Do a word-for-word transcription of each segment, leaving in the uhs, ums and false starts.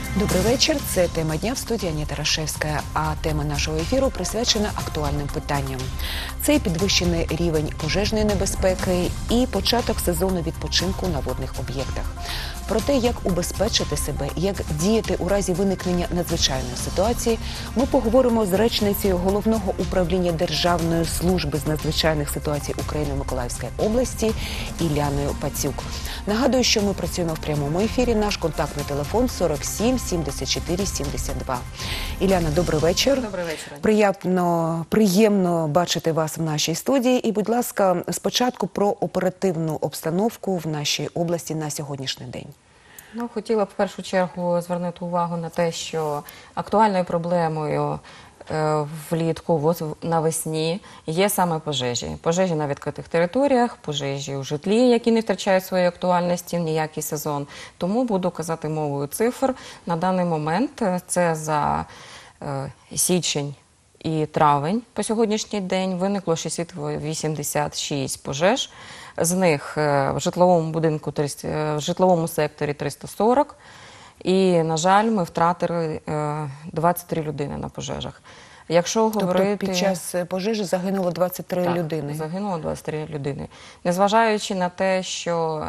Добрий вечір. Це тема дня в студії Аніта Рашевська. А тема нашого ефіру присвячена актуальним питанням. Це підвищений рівень пожежної небезпеки і початок сезону відпочинку на водних об'єктах. Про те, як убезпечити себе, як діяти у разі виникнення надзвичайної ситуації, ми поговоримо з речницею Головного управління Державної служби з надзвичайних ситуацій України Миколаївської області Іляною Пацюк. Нагадую, що ми працюємо в прямому ефірі. Наш контактний телефон сорок сім сімдесят чотири сімдесят два. Іляна, добрий вечір. Добрий вечір. Приємно, приємно бачити вас в нашій студії. І, будь ласка, спочатку про оперативну обстановку в нашій області на сьогоднішній день. Ну, хотіла б в першу чергу звернути увагу на те, що актуальною проблемою е, влітку, навесні є саме пожежі. Пожежі на відкритих територіях, пожежі у житлі, які не втрачають своєї актуальності в ніякий сезон. Тому буду казати мовою цифр. На даний момент це за е, січень і травень по сьогоднішній день виникло шістсот вісімдесят шість пожеж. З них в житловому будинку, в житловому секторі триста сорок. І, на жаль, ми втратили двадцять три людини на пожежах. Якщо говорити... Тобто під час пожежі загинуло двадцять три так, людини? загинуло двадцять три людини. Незважаючи на те, що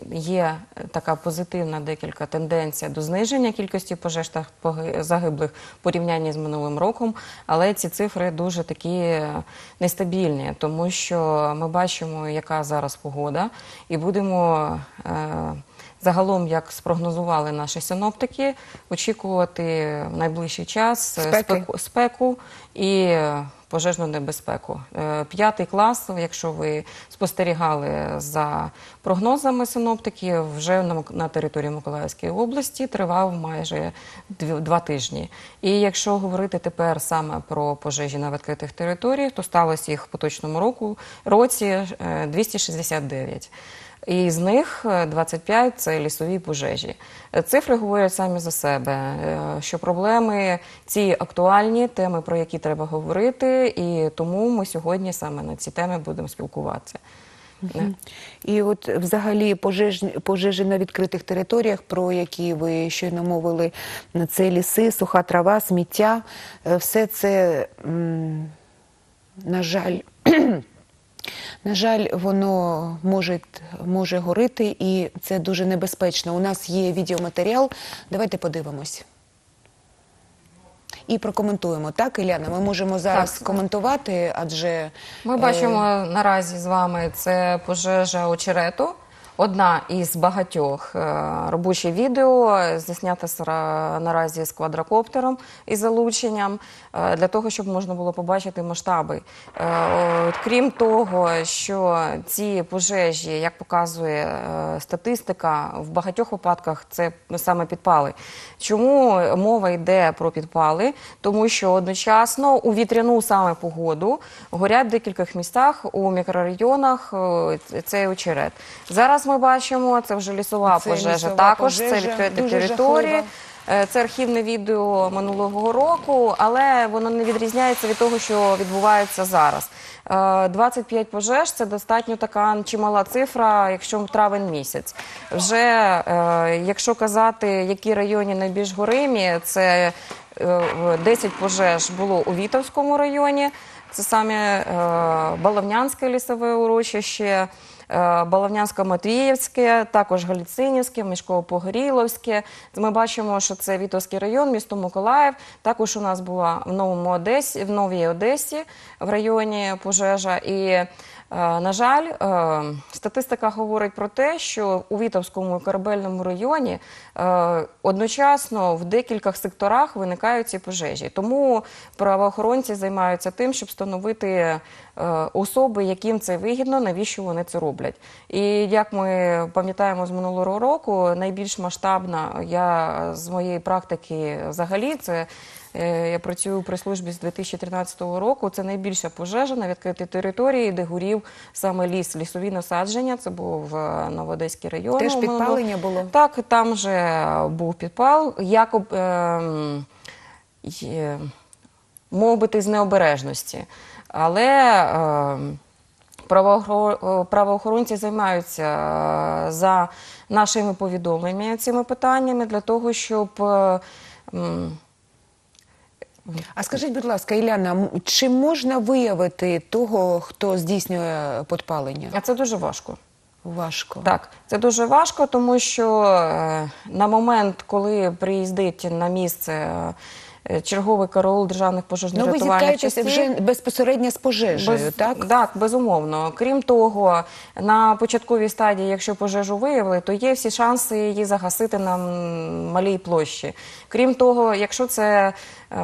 є така позитивна декілька тенденція до зниження кількості пожеж та загиблих в порівнянні з минулим роком, але ці цифри дуже такі нестабільні, тому що ми бачимо, яка зараз погода, і будемо... Е Загалом, як спрогнозували наші синоптики, очікувати в найближчий час спеку, спеку і пожежну небезпеку. П'ятий клас, якщо ви спостерігали за прогнозами синоптиків, вже на території Миколаївської області тривав майже два тижні. І якщо говорити тепер саме про пожежі на відкритих територіях, то сталося їх в поточному року, році двісті шістдесят дев'ять. І з них двадцять п'ять – це лісові пожежі. Цифри говорять самі за себе, що проблеми ці актуальні, теми, про які треба говорити, і тому ми сьогодні саме на ці теми будемо спілкуватися. Угу. І от взагалі пожежі, пожежі на відкритих територіях, про які ви щойно мовили, це ліси, суха трава, сміття, все це, на жаль, На жаль, воно може, може горіти, і це дуже небезпечно. У нас є відеоматеріал, давайте подивимось. І прокоментуємо. Так, Іляна, ми можемо зараз так коментувати, адже... Ми бачимо е... наразі з вами, це пожежа очерету. Одна із багатьох. Робоче відео заснято наразі з квадрокоптером і залученням, для того, щоб можна було побачити масштаби. Крім того, що ці пожежі, як показує статистика, в багатьох випадках це саме підпали. Чому мова йде про підпали? Тому що одночасно у вітряну саме погоду горять в декількох містах у мікрорайонах цей очерет. Зараз ми бачимо, це вже лісова це пожежа, лісова також пожежа, це відкриті території. Жахлива. Це архівне відео минулого року, але воно не відрізняється від того, що відбувається зараз. двадцять п'ять пожеж – це достатньо така чимала цифра, якщо травень місяць. Вже, якщо казати, які райони найбільш горимі, це десять пожеж було у Вітовському районі, це саме Баловнянське лісове урочище, Баловнянсько-Матвіївське, також Галіцинівське, Мішково-Погоріловське. Ми бачимо, що це Вітовський район, місто Миколаїв. Також у нас була в Новому Одесі, в Новій Одесі в районі пожежа. І, на жаль, статистика говорить про те, що у Вітовському і Корабельному районі одночасно в декількох секторах виникають ці пожежі. Тому правоохоронці займаються тим, щоб встановити особи, яким це вигідно, навіщо вони це роблять. І як ми пам'ятаємо з минулого року, найбільш масштабна, я з моєї практики взагалі, це я працюю при службі з дві тисячі тринадцятого року, це найбільша пожежа на відкритій території, де горів саме ліс, лісові насадження, це був Новоодеський район. Теж підпалення було? Так, там же був підпал, як, е, е, мов бити, з необережності. Але е, правоохор- правоохоронці займаються е, за нашими повідомленнями цими питаннями для того, щоб е, м, А скажіть, будь ласка, Іляна, м- чи можна виявити того, хто здійснює підпалення? а це дуже важко. Важко. Так, це дуже важко, тому що е, на момент, коли приїздить на місце е, черговий караул державних пожежних Ну, ви рятувальних зіткаєтеся частин, вже безпосередньо з пожежею, Без- так? Так, безумовно. Крім того, на початковій стадії, якщо пожежу виявили, то є всі шанси її загасити на м, малій площі. Крім того, якщо це е,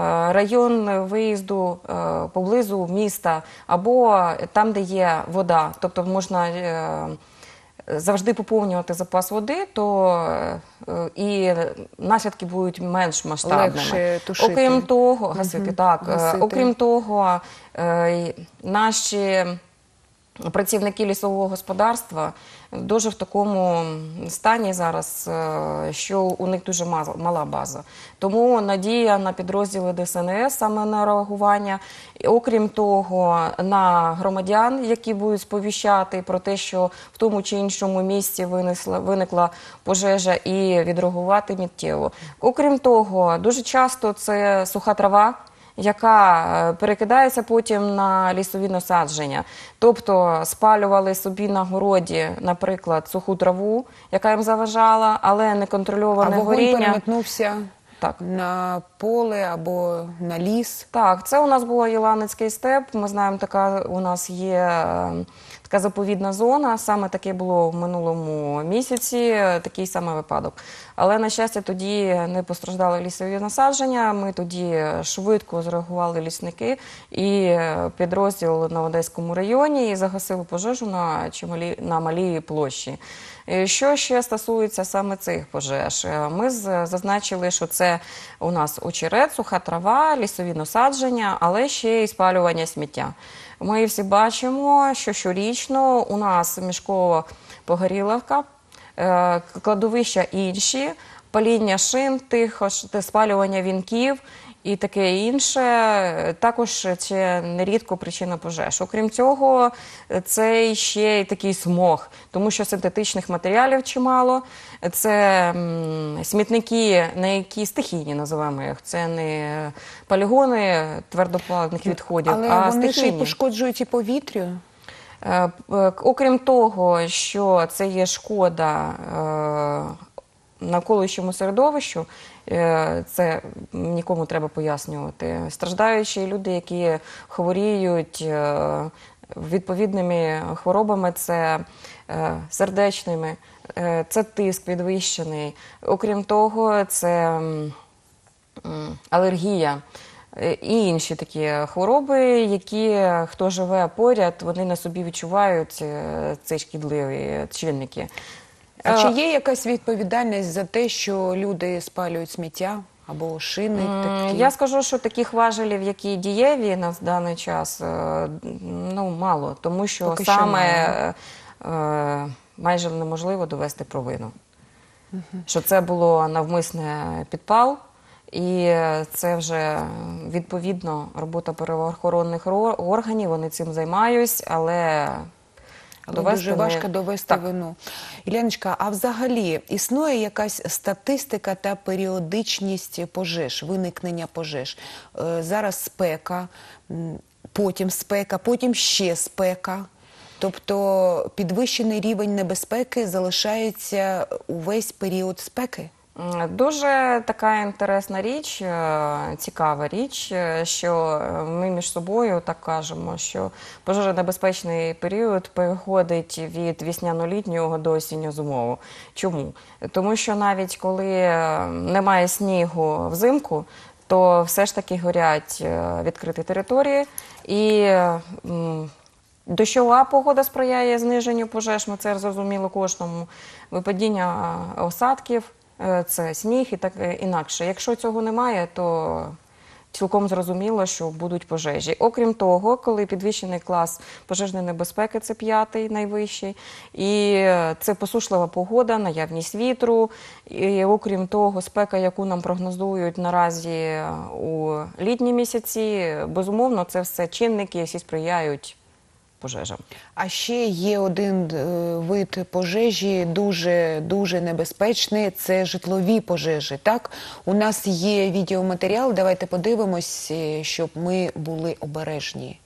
район виїзду е, поблизу міста або там, де є вода, тобто можна е, завжди поповнювати запас води, то е, і наслідки будуть менш масштабними. Легше тушити. Окрім того, гасити, Мгм. так. Е, Гасити. Окрім того, е, наші працівники лісового господарства дуже в такому стані зараз, е, що у них дуже маза- мала база. Тому надія на підрозділи Де Ес Ен Ес саме на реагування. І, окрім того, на громадян, які будуть сповіщати про те, що в тому чи іншому місці винесла, виникла пожежа, і відреагувати миттєво. Окрім того, дуже часто це суха трава, яка е, перекидається потім на лісові насадження. Тобто спалювали собі на городі, наприклад, суху траву, яка їм заважала, але А неконтрольоване вогонь горіння. переметнувся Так. на поле або на ліс. Так, це у нас було Єланицький степ. Ми знаємо, така у нас є е, така заповідна зона. Саме таке було в минулому місяці, е, такий саме випадок. Але, на щастя, тоді не постраждали лісові насадження. Ми тоді швидко зреагували лісники і е, підрозділ на Одеському районі і загасили пожежу на, чималі, на малій площі. Е, Що ще стосується саме цих пожеж? Е, Ми з- зазначили, що це у нас очерет, суха трава, лісові насадження, але ще й спалювання сміття. Ми всі бачимо, що щорічно у нас Мішкова Погоріловка, е, кладовища інші, паління шин, тихо, ш- спалювання вінків і таке інше, також це нерідко причина пожеж. Окрім цього, це ще й такий смог, тому що синтетичних матеріалів чимало. Це м, смітники, на які стихійні, називаємо їх. Це не полігони твердопаливних відходів, Але а вони ж і стихійні. пошкоджують і повітря. Е, е, Окрім того, що це є шкода е, навколишньому середовищу, е, це нікому треба пояснювати. Страждаючі люди, які хворіють е, відповідними хворобами, це е, сердечними, е, це тиск підвищений. Окрім того, це м, м, алергія. Е, І інші такі хвороби, які хто живе поряд, вони на собі відчувають е, ці шкідливі чинники. А Е, чи є якась відповідальність за те, що люди спалюють сміття або шини М, такі? Я скажу, що таких важелів, які дієві на даний час, е, ну, мало, тому що Поки що саме мало. е, майже неможливо довести провину. Що це було навмисне підпал, і це вже відповідно робота правоохоронних ро- органів, вони цим займаються, але Але довести дуже не- важко довести Так. вину. Іляночка, а взагалі існує якась статистика та періодичність пожеж, виникнення пожеж? Е, Зараз спека, м, потім спека, потім ще спека. Тобто підвищений рівень небезпеки залишається увесь період спеки? М, Дуже така інтересна річ, е, цікава річ, е, що ми між собою так кажемо, що пожежонебезпечний період переходить від весняно-літнього до осінньо-зимового. Чому? Тому що навіть коли е, немає снігу взимку, то все ж таки горять е, відкриті території і м, дощова погода сприяє зниженню пожеж, ми це зрозуміло кожному. Випадіння е, осадків, е, це сніг і так е, інакше. Якщо цього немає, то цілком зрозуміло, що будуть пожежі. Окрім того, коли підвищений клас пожежної небезпеки, це п'ятий найвищий, і е, це посушлива погода, наявність вітру, і окрім того, спека, яку нам прогнозують наразі е, у літні місяці, безумовно, це все чинники, які сприяють пожежам. А ще є один е, вид пожежі дуже дуже небезпечний – це житлові пожежі. Так, у нас є відеоматеріал. Давайте подивимось, е, щоб ми були обережні.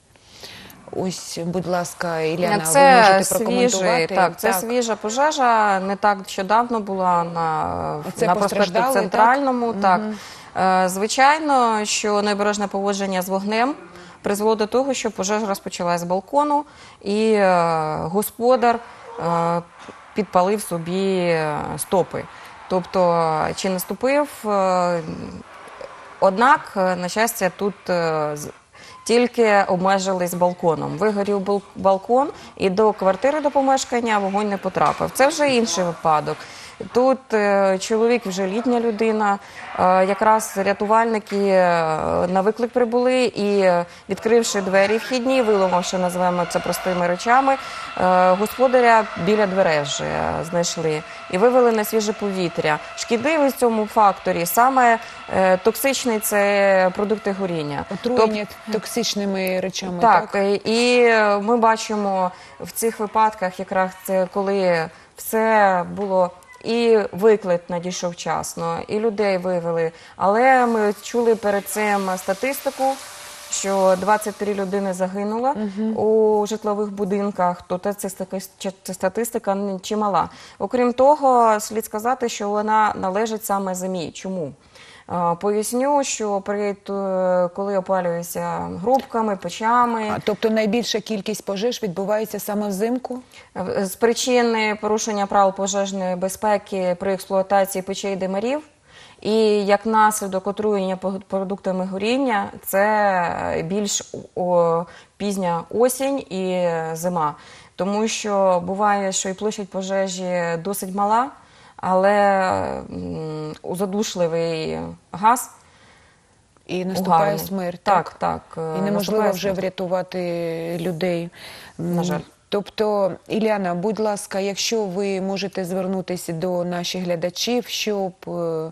Ось, будь ласка, Ілляна, це ви можете свіжий, прокоментувати. так, це свіжа пожежа, не так що давно була на, Це на проспекті постраждали, Центральному. так? Так. Е, Звичайно, що необережне поводження з вогнем призвело до того, що пожежа розпочалась з балкону, і е, господар е, підпалив собі стопи. Тобто, чи наступив, е, однак, на щастя, тут е, тільки обмежились балконом. Вигорів бал- балкон, і до квартири, до помешкання вогонь не потрапив. Це вже інший випадок. Тут е, чоловік, вже літня людина, е, якраз рятувальники е, на виклик прибули і, е, відкривши двері вхідні, виламавши, називаємо це простими речами, е, господаря біля дверей вже знайшли і вивели на свіже повітря. Шкідливий в цьому факторі саме е, токсичний – це продукти горіння. Отруєння токсичними речами. Так, Так, і ми бачимо в цих випадках, якраз це коли все було, і виклик надійшов вчасно, і людей вивели. Але ми чули перед цим статистику, що двадцять три людини загинуло у житлових будинках, то це, це статистика чимала. Окрім того, слід сказати, що вона належить саме зимі. Чому? Поясню, що при, коли опалюються грубками, печами... А, тобто найбільша кількість пожеж відбувається саме взимку? З причини порушення правил пожежної безпеки при експлуатації печей димарів і як наслідок отруєння продуктами горіння – це більш о, пізня осінь і зима. Тому що буває, що і площадь пожежі досить мала, але м, задушливий газ І наступає угарний. смерть. Так, так. І неможливо наступає вже смерть. врятувати людей. На жаль. Тобто, Ілляна, будь ласка, якщо ви можете звернутися до наших глядачів, щоб е, м,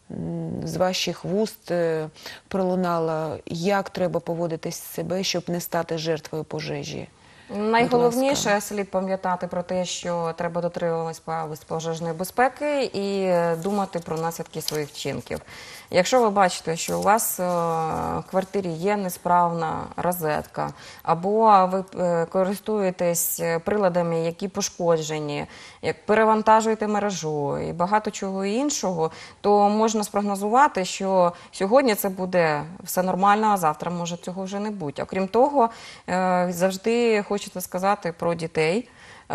з ваших вуст е, пролунало, як треба поводитись себе, щоб не стати жертвою пожежі. Найголовніше слід пам'ятати про те, що треба дотримуватись правил пожежної безпеки і думати про наслідки своїх вчинків. Якщо ви бачите, що у вас в квартирі є несправна розетка, або ви користуєтесь приладами, які пошкоджені, як перевантажуєте мережу і багато чого іншого, то можна спрогнозувати, що сьогодні це буде все нормально, а завтра може цього вже не бути. Окрім того, завжди хочеться сказати про дітей.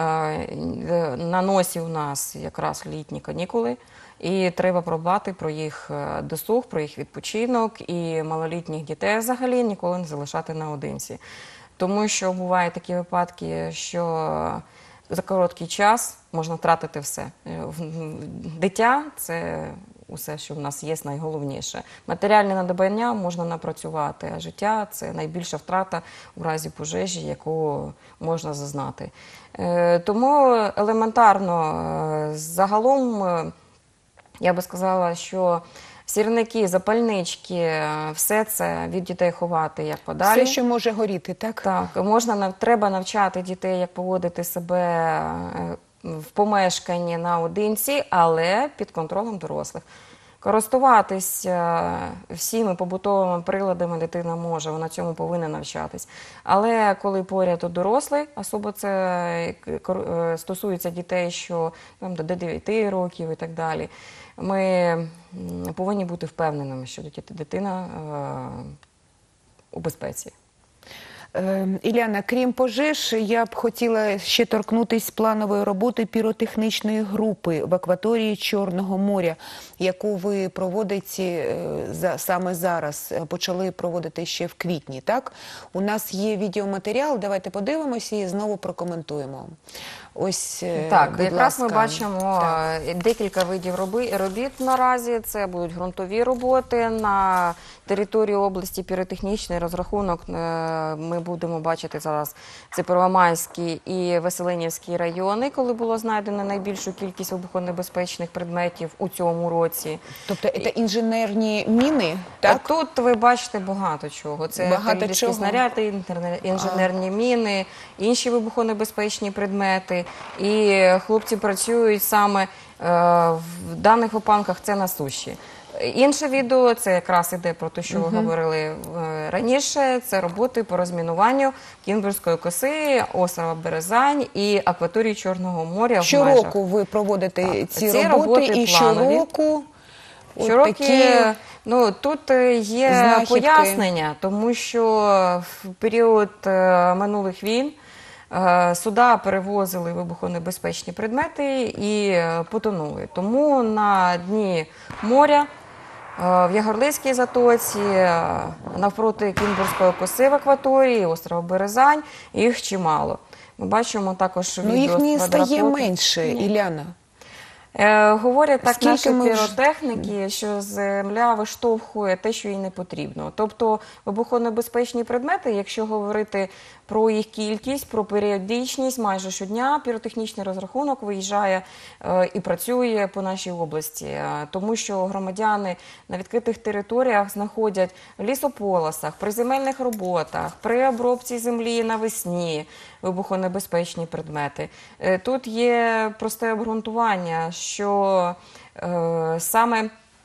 На носі у нас якраз літні канікули, і треба подбати про їх досуг, про їх відпочинок, і малолітніх дітей взагалі ніколи не залишати наодинці. Тому що бувають такі випадки, що за короткий час можна втратити все. Дитя – це усе, що в нас є, найголовніше. Матеріальне надбання можна напрацювати, а життя – це найбільша втрата у разі пожежі, яку можна зазнати. Тому елементарно, загалом, я би сказала, що сірники, запальнички, все це від дітей ховати як подалі. Все, що може горіти, так? Так, можна, треба навчати дітей, як поводити себе в помешканні наодинці, але під контролем дорослих. Користуватися всіми побутовими приладами дитина може, вона цьому повинна навчатись. Але коли поряд дорослий, особливо це стосується дітей, що там, до дев'яти років і так далі, ми повинні бути впевненими, що дитина у безпеці. Ілляна, крім пожеж, я б хотіла ще торкнутися планової роботи піротехнічної групи в акваторії Чорного моря, яку ви проводите саме зараз, почали проводити ще в квітні, так? У нас є відеоматеріал, давайте подивимося і знову прокоментуємо. Ось, е, Так, будь якраз ми ласка. бачимо Так. е, декілька видів роби- робіт наразі. Це будуть ґрунтові роботи на території області, піротехнічний розрахунок. е, Ми будемо бачити зараз це Первомайський і Веселинівський райони, коли було знайдено найбільшу кількість вибухонебезпечних предметів у цьому році. Тобто це інженерні міни, так? Тут ви бачите багато чого. Це Багато артилерійські чого? снаряди, інтерне- інженерні міни, інші вибухонебезпечні предмети. І хлопці працюють саме е, в даних випадках це на суші. Інше відео, це якраз іде про те, що ви говорили е, раніше, це роботи по розмінуванню Кінбурзької коси, острова Березань і акваторії Чорного моря в межах. Щороку ви проводите Так, ці, ці роботи, роботи і планові. щороку от Щороки, такі... ну, тут е, є знахідки. пояснення, тому що в період е, минулих війн е, суда перевозили вибухонебезпечні предмети і е, потонули. Тому на дні моря, е, в Ягорлицькій затоці, е, навпроти Кінбурзької коси в акваторії, острова Березань, їх чимало. Ми бачимо також Ну, відео їх з не стає квадрокоптера. менше, Іляна. Е, говорять так Скільки наші ми вже- піротехніки, що земля виштовхує те, що їй не потрібно. Тобто вибухонебезпечні предмети, якщо говорити про їх кількість, про періодичність, майже щодня піротехнічний розрахунок виїжджає е, і працює по нашій області. Е, тому що громадяни на відкритих територіях знаходять в лісополосах, при земельних роботах, при обробці землі навесні вибухонебезпечні предмети. Е, Тут є просте обґрунтування, що е, саме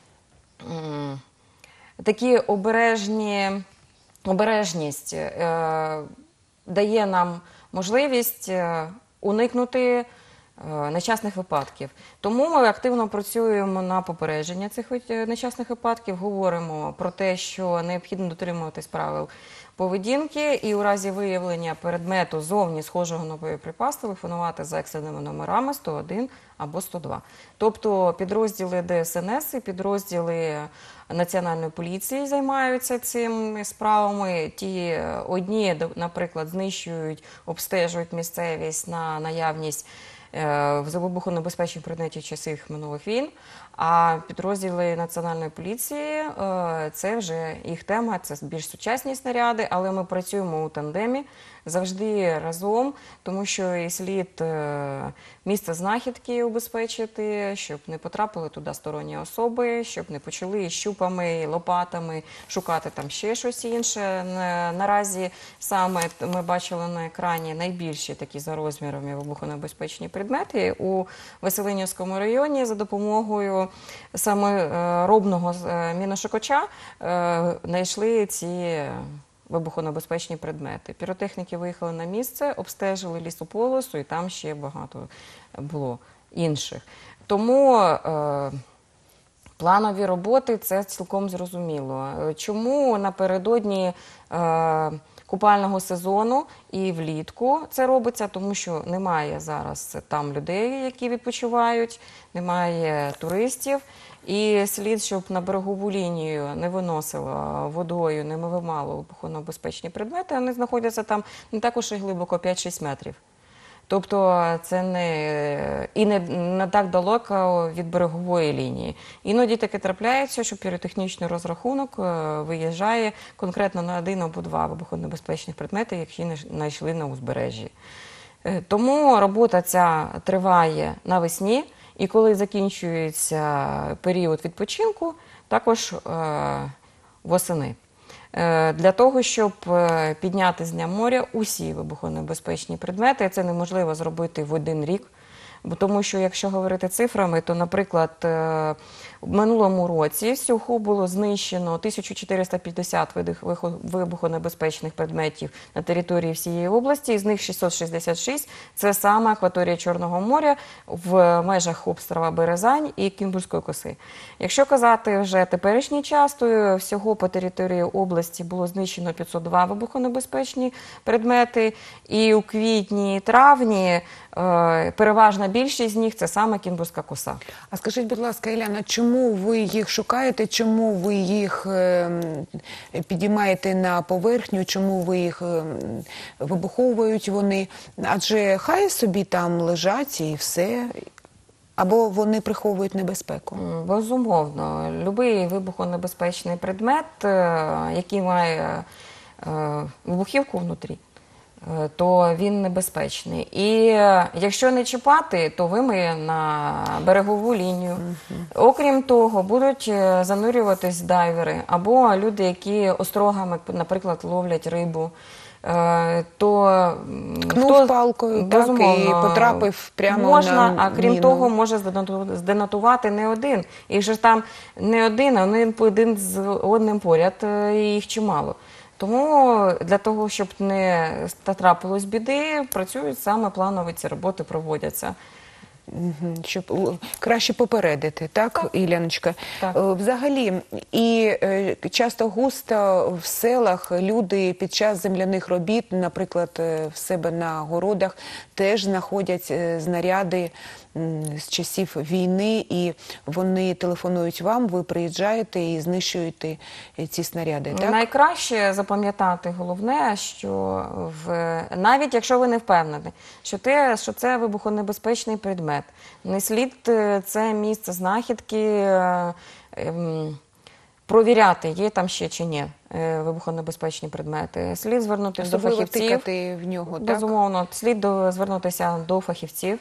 м, такі обережні, обережність е, дає нам можливість е, уникнути е, нещасних випадків. Тому ми активно працюємо на попередження цих ви- нещасних випадків, говоримо про те, що необхідно дотримуватись правил поведінки і у разі виявлення предмету зовні схожого на боєприпас телефонувати за екстреними номерами сто один або сто два. Тобто підрозділи Де Ес Ен Ес і підрозділи Національної поліції займаються цими справами. Ті е, одні, д- наприклад, знищують, обстежують місцевість на наявність е, вибухонебезпечних предметів часів минулих війн, а підрозділи Національної поліції е, – це вже їх тема, це більш сучасні снаряди, але ми працюємо у тандемі, завжди разом, тому що і слід е, місце знахідки убезпечити, щоб не потрапили туди сторонні особи, щоб не почали щупами, лопатами шукати там ще щось інше. На- Наразі саме ми бачили на екрані найбільші такі за розмірами вибухонебезпечні предмети у Веселинівському районі за допомогою саме е, робного е, міношукача е, знайшли ці вибухонебезпечні предмети. Піротехніки виїхали на місце, обстежили лісополосу, і там ще багато було інших. Тому е, планові роботи – це цілком зрозуміло. Чому напередодні е, купального сезону і влітку це робиться? Тому що немає зараз там людей, які відпочивають, немає туристів. І слід, щоб на берегову лінію не виносило водою, не вимало вибухонебезпечні предмети, вони знаходяться там не так уж і глибоко, п'ять-шість метрів. Тобто це не, і не, не так далеко від берегової лінії. Іноді таке трапляється, що піротехнічний розрахунок е, виїжджає конкретно на один або два вибухонебезпечних предмети, які не знайшли на узбережжі. Е, Тому робота ця триває навесні, і коли закінчується період відпочинку, також е, восени. Е, Для того, щоб е, підняти з дня моря усі вибухонебезпечні предмети, це неможливо зробити в один рік. Бо тому що, якщо говорити цифрами, то, наприклад, е, в минулому році всього було знищено тисяча чотириста п'ятдесят видих- вихо- вибухонебезпечних предметів на території всієї області, із них шістсот шістдесят шість – це саме акваторія Чорного моря в межах острова Березань і Кінбурзької коси. Якщо казати вже теперішній час, то всього по території області було знищено п'ятсот два вибухонебезпечні предмети, і у квітні-травні е, переважна більшість з них – це саме Кінбурзька коса. А скажіть, будь ласка, Іляна, чому чому ви їх шукаєте, чому ви їх ем, підіймаєте на поверхню, чому ви їх ем, вибуховують вони? Адже хай собі там лежать і все. Або вони приховують небезпеку? Безумовно. Будь-який вибухонебезпечний предмет, е, який має е, вибухівку внутрі, е, то він небезпечний. І е, якщо не чіпати, то вимиє на берегову лінію. Угу. Окрім того, будуть е, занурюватись дайвери або люди, які острогами, наприклад, ловлять рибу. То ткнув хто, палкою, так, і потрапив прямо можна, на а крім міну. того, може зденотувати не один. І ж там не один, а один, один з одним поряд, і їх чимало. Тому для того, щоб не трапилось біди, працюють саме планові ці роботи, проводяться. Щоб краще попередити, так, так. Іляночка? Так. Взагалі, і часто густо в селах люди під час земляних робіт, наприклад, в себе на городах, теж знаходять знаряди з часів війни, і вони телефонують вам, ви приїжджаєте і знищуєте ці снаряди, так? Найкраще запам'ятати головне, що в... навіть якщо ви не впевнені, що, те, що це вибухонебезпечний предмет, не слід це місце знахідки ем, провіряти, є там ще чи ні вибухонебезпечні предмети. Слід звернутися до фахівців. Тикати в нього, так? Безумовно, слід до, звернутися до фахівців.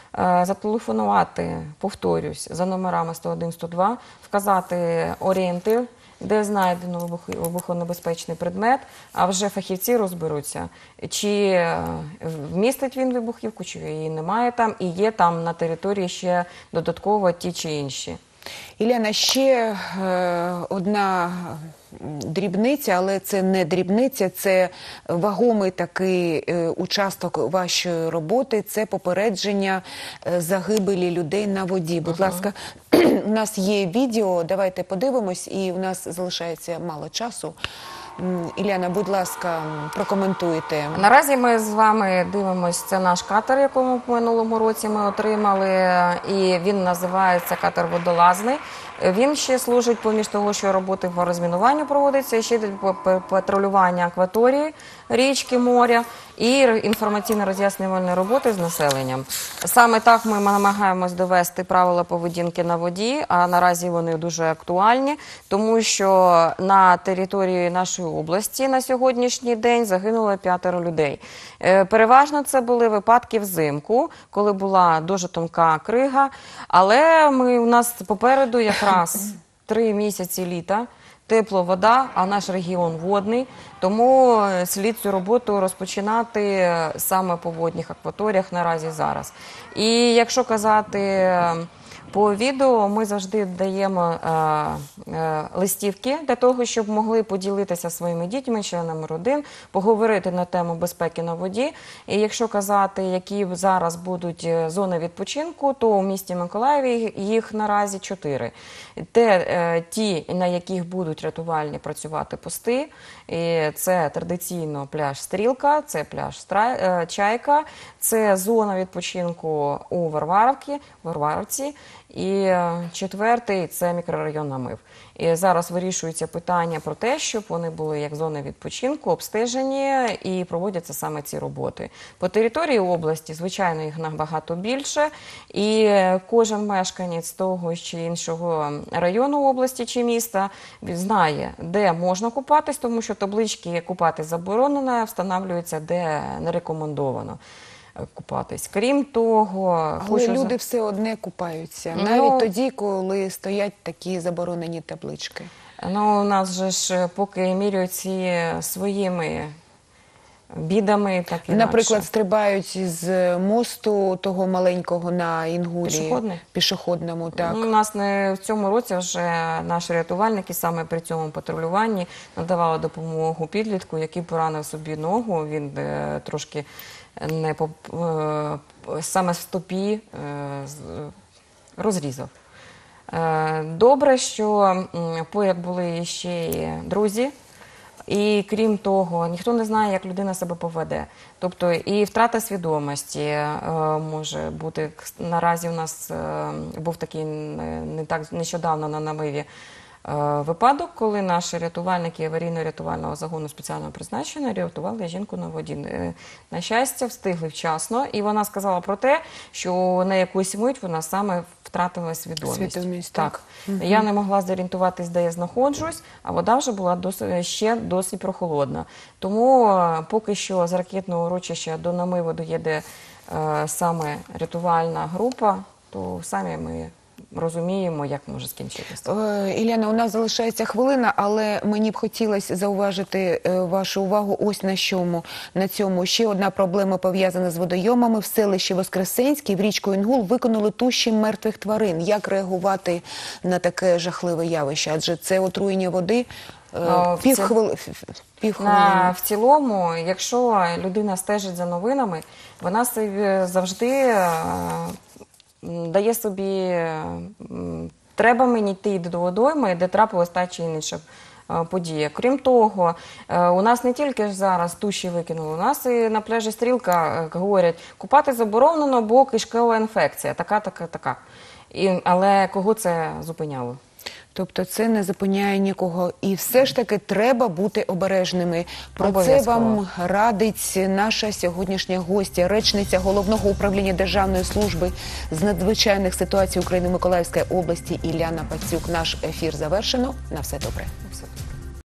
Зателефонувати, повторюсь, за номерами сто один сто два, вказати орієнтир, де знайдено вибухонебезпечний предмет, а вже фахівці розберуться, чи вмістить він вибухівку, чи її немає там, і є там на території ще додатково ті чи інші. Іляна, ще е, одна дрібниця, але це не дрібниця, це вагомий такий е, участок вашої роботи, це попередження е, загибелі людей на воді. Будь Ага. ласка, у нас є відео, давайте подивимось, і у нас залишається мало часу. Іляна, будь ласка, прокоментуйте. Наразі ми з вами дивимося, це наш катер, якому в минулому році ми отримали, і він називається катер водолазний. Він ще служить, поміж того, що роботи по розмінуванню проводиться, ще патрулювання акваторії, річки, моря і інформаційно-роз'яснювальні роботи з населенням. Саме так ми намагаємось довести правила поведінки на воді, а наразі вони дуже актуальні, тому що на території нашої області на сьогоднішній день загинуло п'ятеро людей. Переважно це були випадки взимку, коли була дуже тонка крига, але ми, у нас попереду якраз три місяці літа, тепла вода, а наш регіон водний, тому слід цю роботу розпочинати саме по водних акваторіях наразі зараз. І якщо казати по відео, ми завжди даємо е, е, листівки для того, щоб могли поділитися своїми дітьми, членами родин, поговорити на тему безпеки на воді. І якщо казати, які зараз будуть зони відпочинку, то у місті Миколаєві їх наразі чотири. Те, е, ті, на яких будуть рятувальні працювати пости, і це традиційно пляж Стрілка, це пляж Стра... е, Чайка, це зона відпочинку у Варварівці, Варварівці. І четвертий – це мікрорайон Намив. І зараз вирішується питання про те, щоб вони були як зони відпочинку, обстежені, і проводяться саме ці роботи. По території області, звичайно, їх набагато більше, і кожен мешканець того чи іншого району області чи міста знає, де можна купатись, тому що таблички «Купатись заборонено» встановлюються, де не рекомендовано купатись. Крім того, але хочу... люди все одне купаються, Ну, навіть тоді, коли стоять такі заборонені таблички. Ну, у нас же ж поки міряють ці своїми бідами, так і Наприклад, стрибають з мосту того маленького на Інгулі. Пішохідний? Пішохідному, так. Ну, у нас не в цьому році вже наші рятувальники саме при цьому патрулюванні надавали допомогу підлітку, який поранив собі ногу, він е, трошки не по, е, саме в стопі е, розрізав. Е, добре, що поряд були ще й друзі І крім того, ніхто не знає, як людина себе поведе. Тобто і втрата свідомості е, може бути. Наразі у нас е, був такий не, не так нещодавно на Намиві е, випадок, коли наші рятувальники аварійно-рятувального загону спеціального призначення рятували жінку на воді. Е, На щастя, встигли вчасно, і вона сказала про те, що на якусь мить вона саме втратила свідомість. Свідомість, так. так. Я не могла зорієнтуватись, де я знаходжусь, а вода вже була досить, ще досить прохолодна. Тому е, поки що з ракетного урочища до Намиву доїде е, саме рятувальна група, то самі ми розуміємо, як може скінчитися. Е, Ілляна, у нас залишається хвилина, але мені б хотілося зауважити е, вашу увагу ось на чому. На цьому ще одна проблема пов'язана з водойомами. В селищі Воскресенській в річку Інгул викинули туші мертвих тварин. Як реагувати на таке жахливе явище? Адже це отруєння води е, А, в півхвили... півхвилини. На, в цілому, якщо людина стежить за новинами, вона собі завжди е, м, дає собі, е, м, треба мені йти до водойми, де трапилась та чи інша е, подія. Крім того, е, у нас не тільки ж зараз туші викинули, у нас і на пляжі Стрілка е, говорять, купати заборонено, бо кишкова інфекція, така, така, така. І, але кого це зупиняло? Тобто це не зупиняє нікого. І все ж таки треба бути обережними. Про це Обов'язково. вам радить наша сьогоднішня гостя, речниця Головного управління Державної служби з надзвичайних ситуацій України Миколаївської області Ілляна Пацюк. Наш ефір завершено. На все добре. Все.